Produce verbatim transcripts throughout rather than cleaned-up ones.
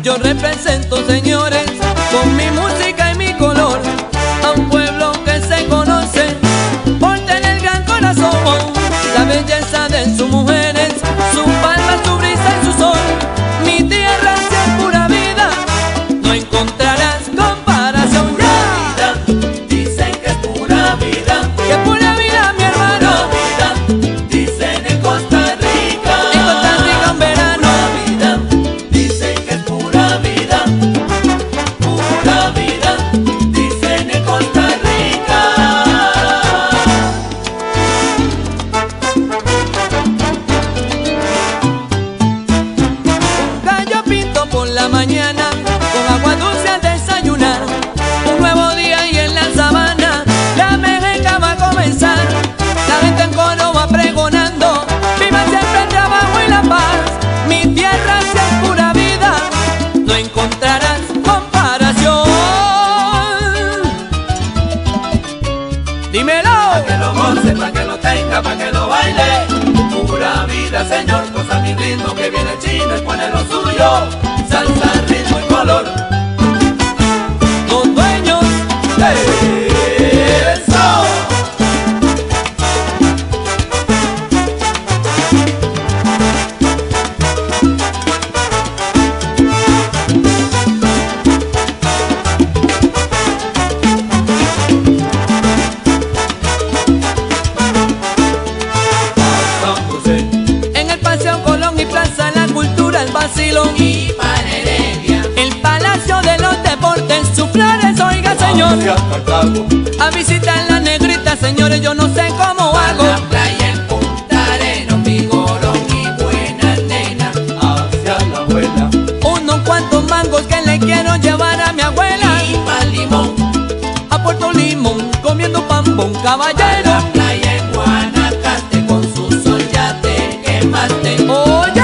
Yo represento, señores, con mi música y mi color, a un pueblo que se conoce por tener gran corazón. La belleza de sus mujeres, su palma, su brisa y su sol. Mi tierra si es pura vida, no encontrarás comparación. Pura vida, dicen que es pura vida. Que pura vida, mi hermano. Pura vida, dicen en Costa Rica. En Costa Rica un verano. Pura vida, dicen que es pura vida. Pura vida, dicen en Costa Rica. Un gallo pinto por la mañana, con agua dulce al desayunar. Un nuevo día y en la sabana la mejenga va a comenzar. La gente en coro va pregonando, viva siempre el trabajo y la paz. Mi tierra si es pura vida, no encontrarás comparación. Dímelo. Pa' que lo goce, pa' que lo tenga, pa' que lo baile. Pura vida, señor, cosa mi ritmo que viene chino y pone lo suyo. Salsa, ritmo y color. Los dueños ¡Eso! en el Paseo Colón y Plaza La Cultura, el vacilón Y para Heredia, el Palacio de los Deportes, sus flores, oiga señor. hacia Cartago, A visitar la negrita, señores, yo no sé cómo a hago. la playa en Punta Arenas, Vigorón y buena nena. Hacia la abuela, Unos cuantos mangos que le quiero llevar a mi abuela. y pa'l Limón. A Puerto Limón, comiendo pambón, A caballero. la playa en Guanacaste, con su sol ya te quemaste. Oye,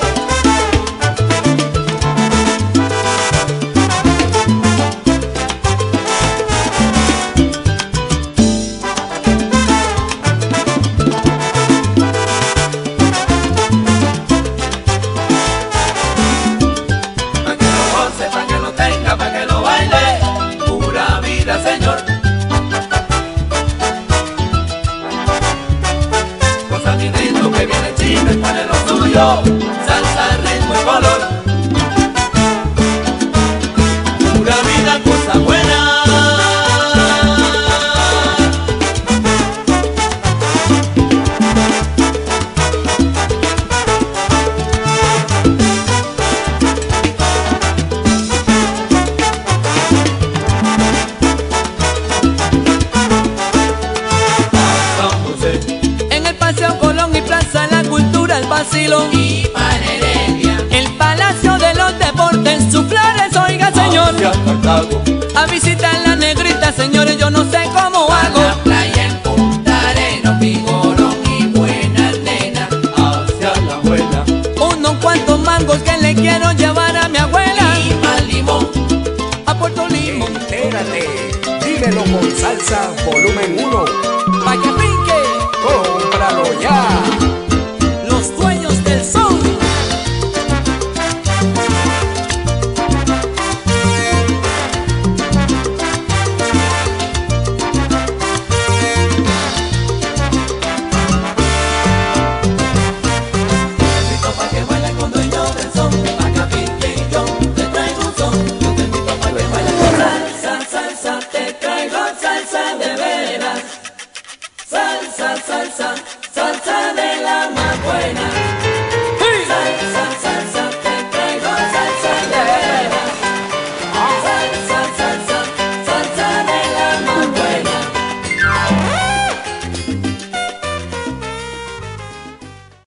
Pa' que lo goce, pa' que lo tenga, pa' que lo baile. Pura vida, señor. Cosa mi ritmo que viene chino y pone lo suyo. Salsa, ritmo y color. Pura vida, cosa buena. Sándose en el Paseo Colón y Plaza La Cultura, el vacilón y para Heredia, el Palacio de los Deportes, sus flores, oiga señor. hacia Cartago, A visitar la negrita, señores, yo no sé cómo a hago. la playa en Punta Arenas, Vigorón y buena nena. Hacia la abuela, Unos cuantos mangos que le quiero llevar a mi abuela. y pa'l Limón. A Puerto Limón, Entérate, dímelo con salsa volumen uno. pa' que brinque, Cómpralo ya. los dueños del son. Invito pa' que baile con dueño del son. Pa' que Pinky y yo te traigo un son. Yo te invito pa' que baile con salsa, salsa, te